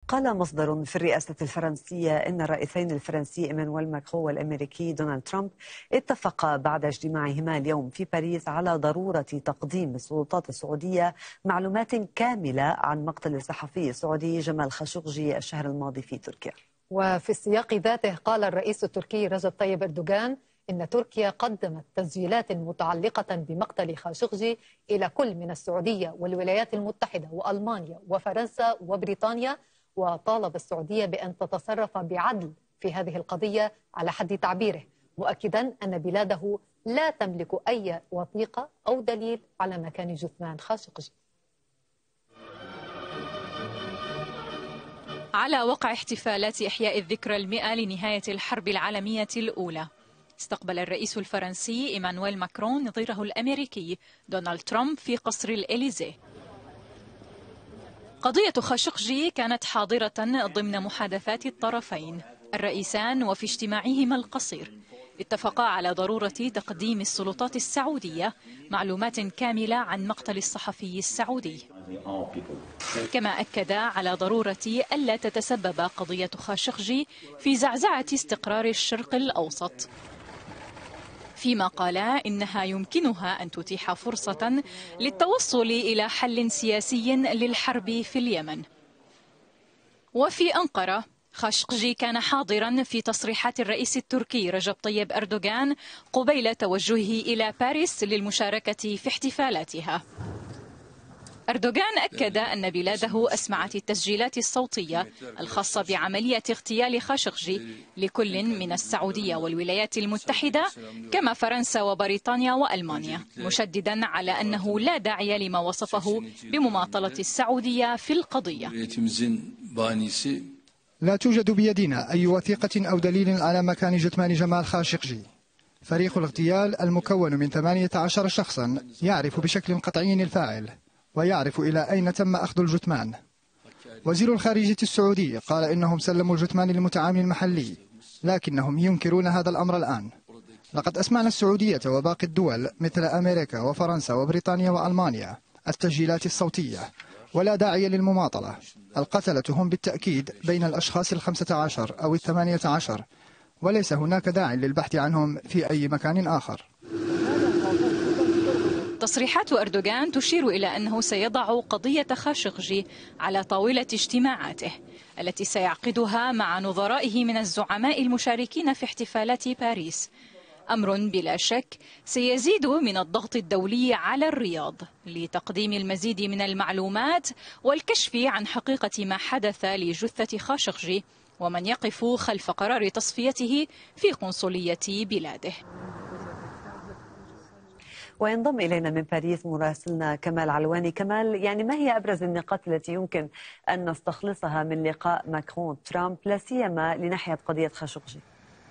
قال مصدر في الرئاسة الفرنسية إن الرئيسين الفرنسي إيمانويل ماكرون والأمريكي دونالد ترامب اتفقا بعد اجتماعهما اليوم في باريس على ضرورة تقديم السلطات السعودية معلومات كاملة عن مقتل الصحفي السعودي جمال خاشقجي الشهر الماضي في تركيا. وفي السياق ذاته قال الرئيس التركي رجب طيب أردوغان إن تركيا قدمت تسجيلات متعلقة بمقتل خاشقجي إلى كل من السعودية والولايات المتحدة وألمانيا وفرنسا وبريطانيا، وطالب السعودية بأن تتصرف بعدل في هذه القضية على حد تعبيره، مؤكدا أن بلاده لا تملك أي وثيقة أو دليل على مكان جثمان خاشقجي. على وقع احتفالات إحياء الذكرى 100 لنهاية الحرب العالمية الأولى، استقبل الرئيس الفرنسي إيمانويل ماكرون نظيره الأمريكي دونالد ترامب في قصر الإليزيه. قضية خاشقجي كانت حاضرة ضمن محادثات الطرفين. الرئيسان وفي اجتماعهما القصير اتفقا على ضرورة تقديم السلطات السعودية معلومات كاملة عن مقتل الصحفي السعودي، كما أكدا على ضرورة ألا تتسبب قضية خاشقجي في زعزعة استقرار الشرق الأوسط، فيما قالا إنها يمكنها أن تتيح فرصة للتوصل إلى حل سياسي للحرب في اليمن. وفي أنقرة، خاشقجي كان حاضرا في تصريحات الرئيس التركي رجب طيب أردوغان قبيل توجهه إلى باريس للمشاركة في احتفالاتها. أردوغان أكد أن بلاده أسمعت التسجيلات الصوتية الخاصة بعملية اغتيال خاشقجي لكل من السعودية والولايات المتحدة كما فرنسا وبريطانيا وألمانيا، مشددا على أنه لا داعي لما وصفه بمماطلة السعودية في القضية. لا توجد بيدنا أي وثيقة أو دليل على مكان جثمان جمال خاشقجي. فريق الاغتيال المكون من 18 شخصا يعرف بشكل قطعي الفاعل ويعرف إلى أين تم أخذ الجثمان. وزير الخارجية السعودي قال إنهم سلموا الجثمان للمتعامل المحلي، لكنهم ينكرون هذا الأمر الآن. لقد أسمعنا السعودية وباقي الدول مثل أمريكا وفرنسا وبريطانيا وألمانيا التسجيلات الصوتية، ولا داعي للمماطلة. القتلة هم بالتأكيد بين الأشخاص 15 أو 18، وليس هناك داعي للبحث عنهم في أي مكان آخر. تصريحات أردوغان تشير إلى أنه سيضع قضية خاشقجي على طاولة اجتماعاته التي سيعقدها مع نظرائه من الزعماء المشاركين في احتفالات باريس، أمر بلا شك سيزيد من الضغط الدولي على الرياض لتقديم المزيد من المعلومات والكشف عن حقيقة ما حدث لجثة خاشقجي ومن يقف خلف قرار تصفيته في قنصلية بلاده. وينضم إلينا من باريس مراسلنا كمال علواني. كمال، يعني ما هي أبرز النقاط التي يمكن أن نستخلصها من لقاء ماكرون ترامب لا سيما لناحية قضية خاشقجي؟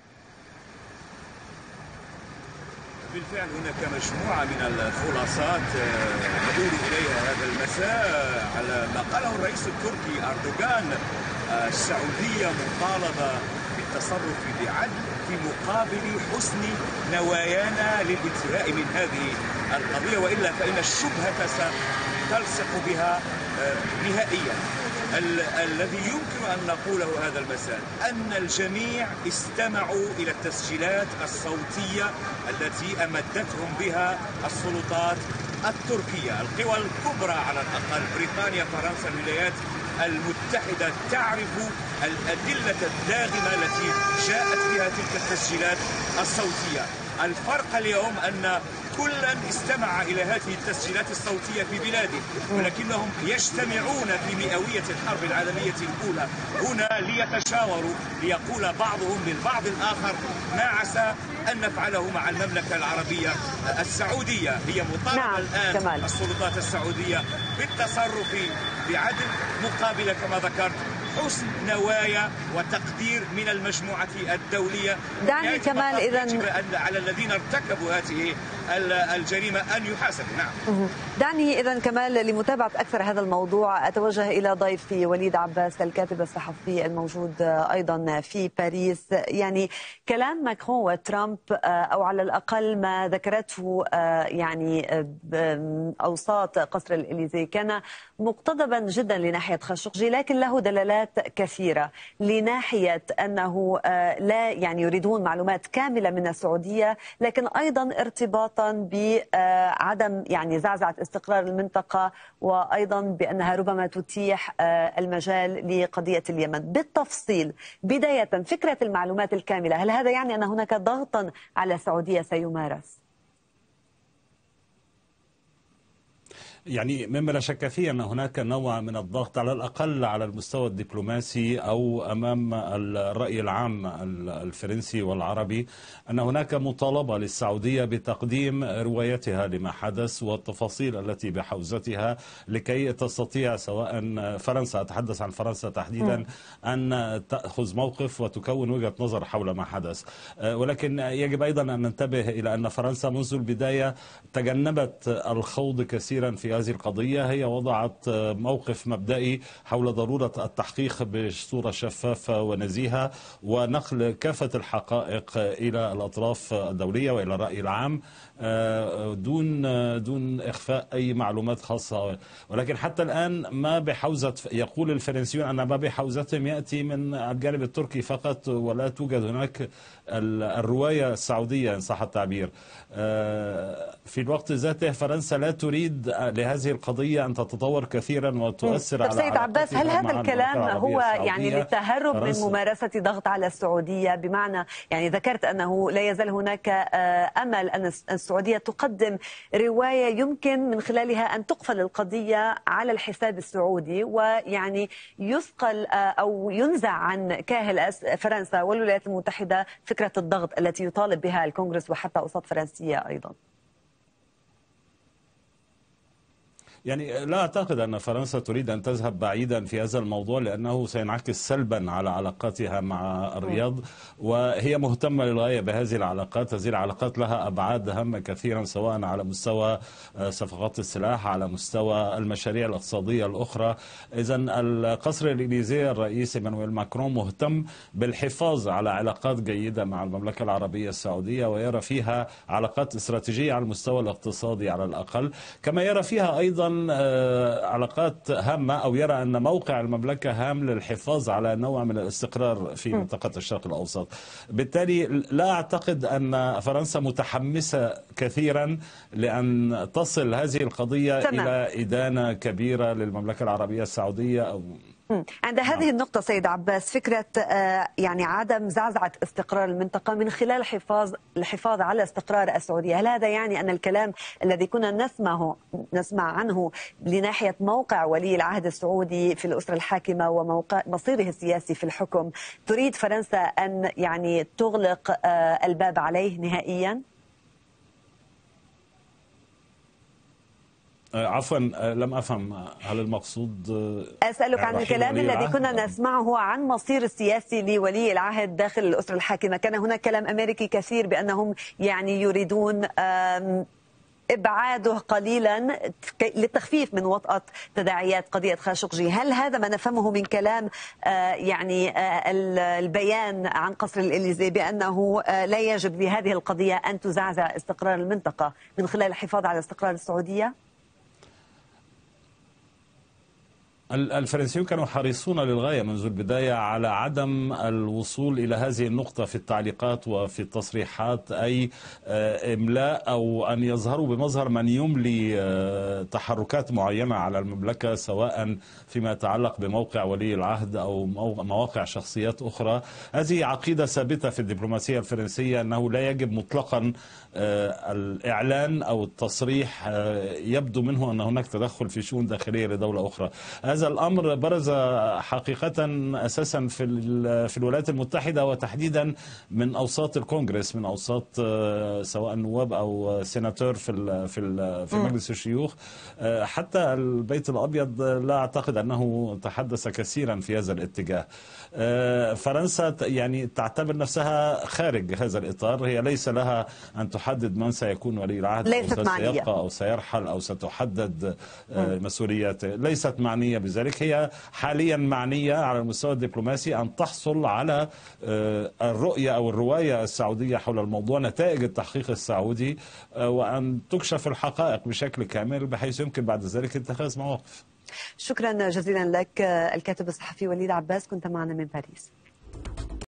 بالفعل هناك مجموعة من الخلاصات ندور إليها هذا المساء على ما قاله الرئيس التركي أردوغان. السعودية مطالبة بالتصرف بعدل في مقابل حسن نوايانا للانتهاء من هذه القضية، وإلا فإن الشبهة ستلصق بها نهائيا. الذي يمكن أن نقوله هذا المساء أن الجميع استمعوا إلى التسجيلات الصوتية التي أمدتهم بها السلطات التركية. القوى الكبرى على الأقل بريطانيا، فرنسا، الولايات المتحدة تعرف الأدلة الداغمة التي جاءت بها تلك التسجيلات الصوتية. الفرق اليوم أن كلا استمع إلى هذه التسجيلات الصوتية في بلاده، ولكنهم يجتمعون في مئوية الحرب العالمية الأولى هنا ليتشاوروا، ليقول بعضهم للبعض الآخر ما عسى أن نفعله مع المملكة العربية السعودية. هي مطالبة الآن السلطات السعودية بالتصرف بعدل مقابل كما ذكرت حسن نوايا وتقدير من المجموعة الدولية. دعني كمال إذن على الذين ارتكبوا هذه الجريمة أن يحاسبوا. نعم. دعني إذن كمال لمتابعة أكثر هذا الموضوع أتوجه إلى ضيفي وليد عباس الكاتب الصحفي الموجود أيضا في باريس. يعني كلام ماكرون وترامب أو على الأقل ما ذكرته يعني أوساط قصر الإليزي كان مقتضبا جدا لناحية خاشقجي، لكن له دلالات كثيرة لناحية أنه لا يعني يريدون معلومات كاملة من السعودية، لكن أيضا ارتباطا بعدم يعني زعزعة استقرار المنطقة، وأيضا بأنها ربما تتيح المجال لقضية اليمن. بالتفصيل بداية فكرة المعلومات الكاملة، هل هذا يعني أن هناك ضغطا على السعودية سيمارس؟ يعني مما لا شك فيه أن هناك نوع من الضغط على الأقل على المستوى الدبلوماسي أو أمام الرأي العام الفرنسي والعربي، أن هناك مطالبة للسعودية بتقديم روايتها لما حدث والتفاصيل التي بحوزتها لكي تستطيع، سواء فرنسا، أتحدث عن فرنسا تحديدا، أن تأخذ موقف وتكون وجهة نظر حول ما حدث. ولكن يجب أيضا أن ننتبه إلى أن فرنسا منذ البداية تجنبت الخوض كثيرا في هذه القضية. هي وضعت موقف مبدئي حول ضرورة التحقيق بصورة شفافة ونزيهة ونقل كافة الحقائق إلى الأطراف الدولية وإلى الرأي العام دون إخفاء أي معلومات خاصة. ولكن حتى الآن ما بحوزة، يقول الفرنسيون أن ما بحوزتهم يأتي من الجانب التركي فقط، ولا توجد هناك الرواية السعودية إن صح التعبير. في الوقت ذاته فرنسا لا تريد لهذه القضية أن تتطور كثيرا وتؤثر على سيد عباس، هل هذا الكلام هو يعني للتهرب من ممارسة ضغط على السعودية؟ بمعنى يعني ذكرت أنه لا يزال هناك أمل أن السعودية تقدم رواية يمكن من خلالها أن تقفل القضية على الحساب السعودي، ويعني يثقل أو ينزع عن كاهل فرنسا والولايات المتحدة فكرة الضغط التي يطالب بها الكونغرس وحتى أوساط فرنسية أيضا. يعني لا أعتقد أن فرنسا تريد أن تذهب بعيدا في هذا الموضوع، لأنه سينعكس سلبا على علاقاتها مع الرياض، وهي مهتمة للغاية بهذه العلاقات. هذه العلاقات لها أبعاد هامة كثيرا، سواء على مستوى صفقات السلاح، على مستوى المشاريع الاقتصادية الأخرى. إذن القصر الإليزي الرئيس إيمانويل ماكرون مهتم بالحفاظ على علاقات جيدة مع المملكة العربية السعودية، ويرى فيها علاقات استراتيجية على المستوى الاقتصادي على الأقل، كما يرى فيها أيضا علاقات هامة، أو يرى أن موقع المملكة هام للحفاظ على نوع من الاستقرار في منطقة الشرق الأوسط. بالتالي لا أعتقد أن فرنسا متحمسة كثيرا لأن تصل هذه القضية إلى إدانة كبيرة للمملكة العربية السعودية أو عند هذه النقطة سيد عباس، فكرة يعني عدم زعزعة استقرار المنطقة من خلال الحفاظ على استقرار السعودية، هل هذا يعني أن الكلام الذي كنا نسمع عنه لناحية موقع ولي العهد السعودي في الأسرة الحاكمة وموقع مصيره السياسي في الحكم، تريد فرنسا أن يعني تغلق الباب عليه نهائيا؟ عفوا لم أفهم، هل المقصود أسألك عن الكلام الذي كنا نسمعه عن مصير السياسي لولي العهد داخل الأسرة الحاكمة؟ كان هناك كلام أمريكي كثير بأنهم يعني يريدون إبعاده قليلا للتخفيف من وطأة تداعيات قضية خاشقجي. هل هذا ما نفهمه من كلام يعني البيان عن قصر الإليزي بأنه لا يجب بهذه القضية أن تزعزع استقرار المنطقة من خلال الحفاظ على استقرار السعودية؟ الفرنسيون كانوا حريصون للغاية منذ البداية على عدم الوصول إلى هذه النقطة في التعليقات وفي التصريحات، أي إملاء أو أن يظهروا بمظهر من يملي تحركات معينة على المملكة، سواء فيما يتعلق بموقع ولي العهد أو مواقع شخصيات أخرى. هذه عقيدة ثابتة في الدبلوماسية الفرنسية، أنه لا يجب مطلقا الإعلان أو التصريح يبدو منه أن هناك تدخل في شؤون داخلية لدولة أخرى. هذا هذا الأمر برز حقيقة أساسا في الولايات المتحدة، وتحديدا من أوساط الكونغرس، من أوساط سواء نواب أو سيناتور في مجلس الشيوخ. حتى البيت الأبيض لا أعتقد أنه تحدث كثيرا في هذا الاتجاه. فرنسا يعني تعتبر نفسها خارج هذا الإطار، هي ليس لها أن تحدد من سيكون ولي العهد أو سيبقى أو سيرحل أو ستحدد مسؤولياته، ليست معنية بذلك. هي حاليا معنية على المستوى الدبلوماسي أن تحصل على الرؤية أو الرواية السعودية حول الموضوع، نتائج التحقيق السعودي، وأن تكشف الحقائق بشكل كامل بحيث يمكن بعد ذلك اتخاذ مواقف. شكرا جزيلا لك الكاتب الصحفي وليد عباس، كنت معنا من باريس.